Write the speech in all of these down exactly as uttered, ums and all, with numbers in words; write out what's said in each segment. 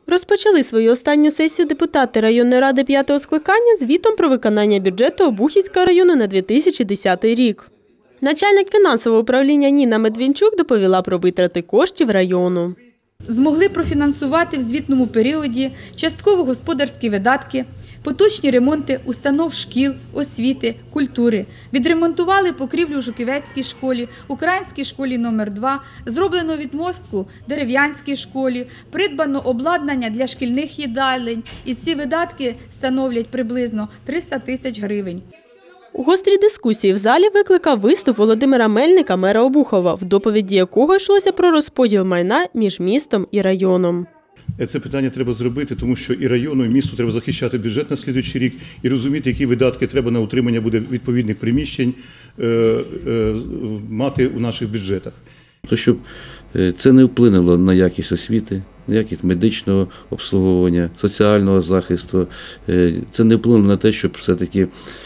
Розпочали свою останню сесію депутати районної ради п'ятого скликання звітом про виконання бюджету Обухівського району на дві тисячі десятий рік. Начальник фінансового управління Ніна Медвінчук доповіла про витрати коштів району. Змогли профінансувати в звітному періоді частково господарські видатки, поточні ремонти установ шкіл, освіти, культури. Відремонтували покрівлю у Жуківецькій школі, Українській школі номер два, зроблено відмостку Дерев'янській школі, придбано обладнання для шкільних їдалень. І ці видатки становлять приблизно триста тисяч гривень. У гострій дискусії в залі викликав виступ Володимира Мельника, мера Обухова, в доповіді якого йшлося про розподіл майна між містом і районом. Це питання треба зробити, тому що і району, і місту треба захищати бюджет на слідуючий рік і розуміти, які видатки треба на утримання буде відповідних приміщень е, е, мати у наших бюджетах. То, щоб це не вплинуло на якість освіти, на якість медичного обслуговування, соціального захисту, це не вплинуло на те, щоб все-таки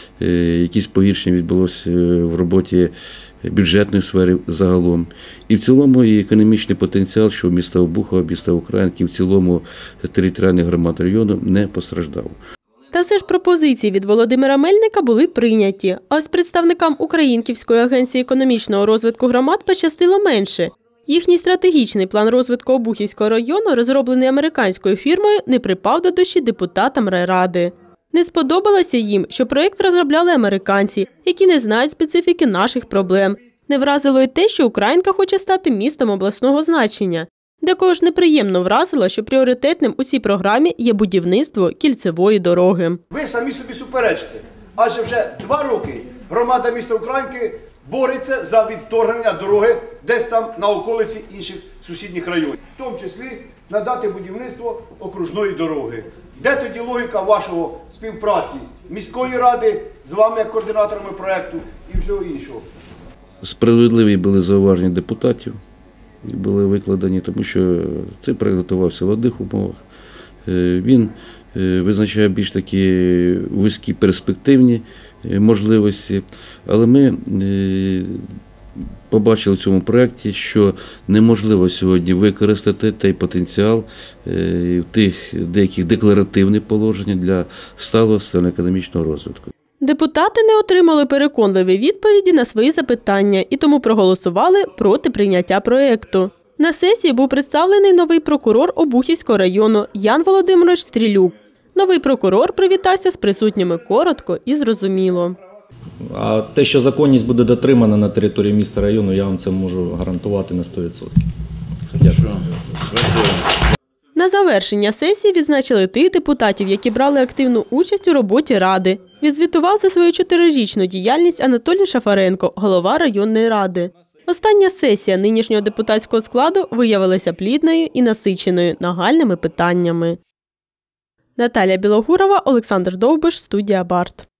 якісь погіршення відбулося в роботі бюджетної сфери загалом. І в цілому і економічний потенціал, що міста Обухова, міста Українки, в цілому територіальних громад району не постраждав. Та все ж пропозиції від Володимира Мельника були прийняті. А ось представникам Українківської агенції економічного розвитку громад пощастило менше. Їхній стратегічний план розвитку Обухівського району, розроблений американською фірмою, не припав до душі депутатам райради. Не сподобалося їм, що проєкт розробляли американці, які не знають специфіки наших проблем. Не вразило й те, що Українка хоче стати містом обласного значення. Декого ж неприємно вразило, що пріоритетним у цій програмі є будівництво кільцевої дороги. Ви самі собі суперечите, адже вже два роки громада міста Українки бореться за відторгнення дороги десь там на околиці інших сусідніх районів. В тому числі надати будівництво окружної дороги. Де тоді логіка вашого співпраці міської ради з вами як координаторами проєкту і всього іншого? Справедливі були зауваження депутатів, були викладені, тому що це проєкт готувався в одних умовах. Він визначає більш такі вузькі перспективні можливості, але ми побачили в цьому проєкті, що неможливо сьогодні використати той потенціал в тих деяких декларативних положень для сталого соціально-економічного розвитку. Депутати не отримали переконливі відповіді на свої запитання і тому проголосували проти прийняття проєкту. На сесії був представлений новий прокурор Обухівського району Ян Володимирович Стрілюк. Новий прокурор привітався з присутніми коротко і зрозуміло. А те, що законність буде дотримана на території міста району, я вам це можу гарантувати на сто відсотків. Дякую. На завершення сесії відзначили тих депутатів, які брали активну участь у роботі ради. Відзвітував за свою чотирирічну діяльність Анатолій Шафаренко, голова районної ради. Остання сесія нинішнього депутатського складу виявилася плідною і насиченою нагальними питаннями. Наталія Білогурова, Олександр Довбиш, студія Барт.